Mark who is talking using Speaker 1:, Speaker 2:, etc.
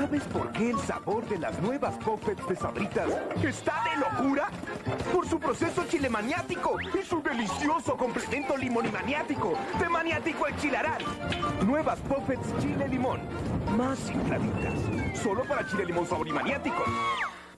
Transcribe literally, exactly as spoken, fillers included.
Speaker 1: ¿Sabes por qué el sabor de las nuevas Puffets de Sabritas está de locura? Por su proceso chilemaniático y su delicioso complemento limonimaniático de Maniático Enchilaral. Nuevas Puffets Chile Limón, más infladitas, solo para Chile Limón Saborimaniático.